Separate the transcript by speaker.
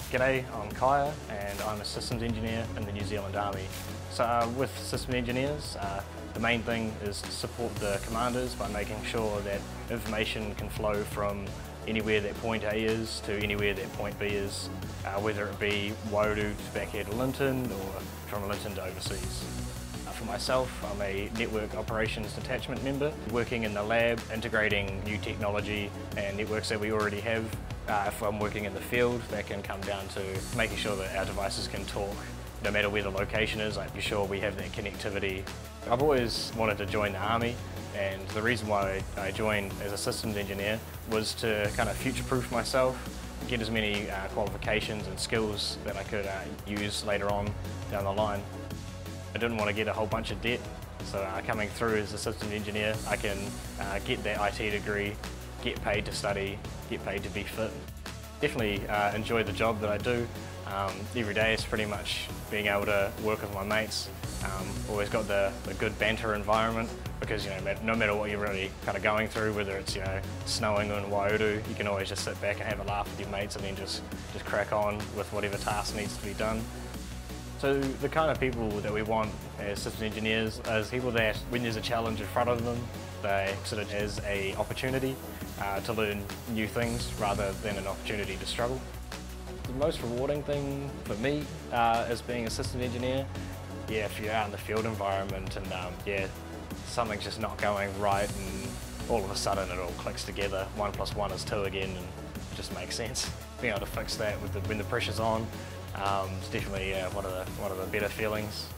Speaker 1: G'day, I'm Kaia and I'm a systems engineer in the New Zealand Army. So with systems engineers, the main thing is to support the commanders by making sure that information can flow from anywhere that point A is to anywhere that point B is, whether it be Waiodu to back here to Linton or from Linton to overseas. For myself, I'm a network operations detachment member, working in the lab, integrating new technology and networks that we already have. If I'm working in the field, that can come down to making sure that our devices can talk no matter where the location is, like be sure we have that connectivity. I've always wanted to join the Army, and the reason why I joined as a systems engineer was to kind of future-proof myself, get as many qualifications and skills that I could use later on down the line. I didn't want to get a whole bunch of debt, so coming through as a systems engineer, I can get that IT degree, get paid to study, get paid to be fit. Definitely enjoy the job that I do. Every day is pretty much being able to work with my mates. Always got the good banter environment because no matter what you're really kind of going through, whether it's snowing in Waiodu, you can always just sit back and have a laugh with your mates and then just crack on with whatever task needs to be done. So the kind of people that we want as systems engineers is people that when there's a challenge in front of them, they sort of as an opportunity to learn new things rather than an opportunity to struggle. The most rewarding thing for me as being a systems engineer, if you're out in the field environment and something's just not going right and all of a sudden it all clicks together, 1 + 1 is 2 again, and it just makes sense. Being able to fix that when the pressure's on, it's definitely one of the better feelings.